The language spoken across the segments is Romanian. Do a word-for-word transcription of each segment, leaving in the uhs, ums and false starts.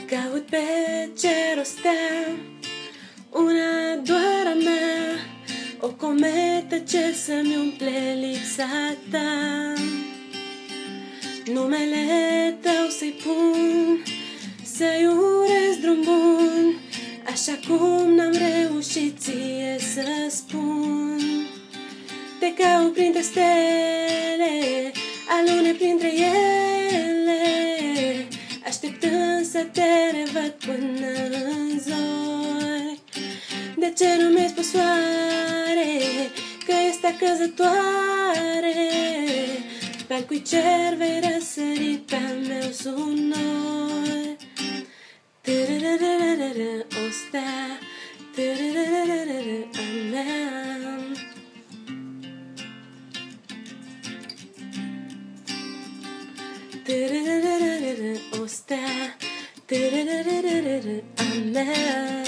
Caut pe cer o stea, una doar a mea, o cometă ce să-mi umple lipsa ta. Numele tău să-i pun, să-i urez drum bun, așa cum n-am reușit ție să spun. Te caut printre stele, alune printre ele, așteptând să te revăd până în zori. De ce nu mi-ai spus, soare, că este căzătoare? Pe-al cui cer vei răsări, pe-al meu sunt noi. Tărărărărără, o stea, tărărărărără, a mea. Tărărărărără, o stea, tărărărărără, a mea.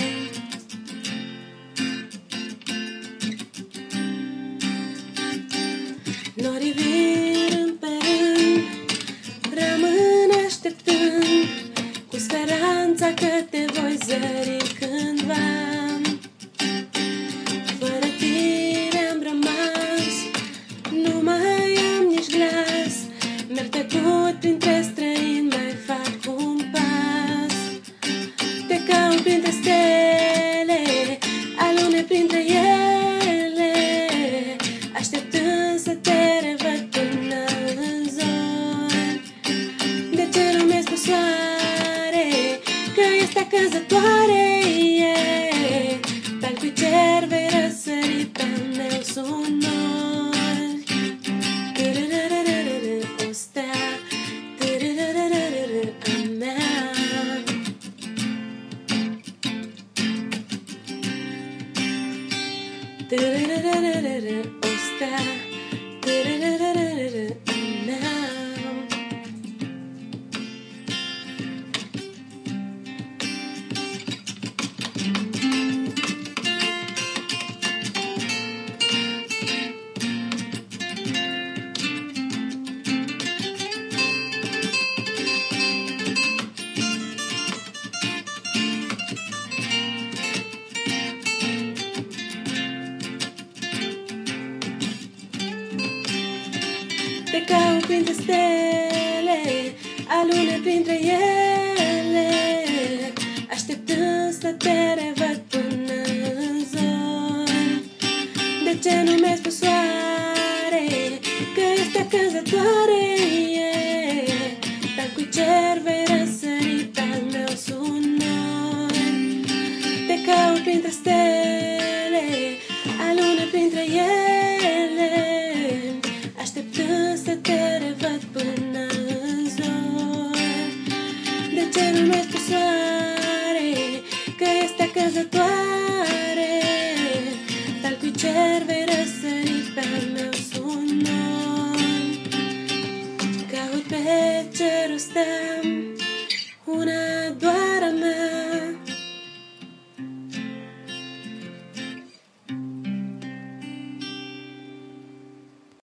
Norii vin rând pe rând, rămân așteptând, cu speranța că te voi zări cândva. Fără tine am rămas, nu mai am nici glas, merg tăcut printre străini, mai fac un pas. Te caut printre stele, alune printre ele, așteptând să te revăd până în zori. De ce nu mi-ai spus, soare, că este căzătoare? Pe-al cui cer vei răsări, pe-al meu sunt noi. Tărărărărără, o stea, tărărărărără, a mea. Tărărărărără, o stea, tărărărărără, a mea. Te caut printre stele, alune printre ele, așteptând să te revăd până în zori. De ce nu mi-ai spus, soare, că este căzătoare? Pe-al cui cer vei răsări, pe-al meu sunt noi. Te caut printre stele, alune printre ele, așteptând să te revăd până în zori. De ce nu mi-ai spus, soare, că este căzătoare? Pe-al cui cer vei răsări, pe-al meu sunt noi. Caut pe cer o stea, una doar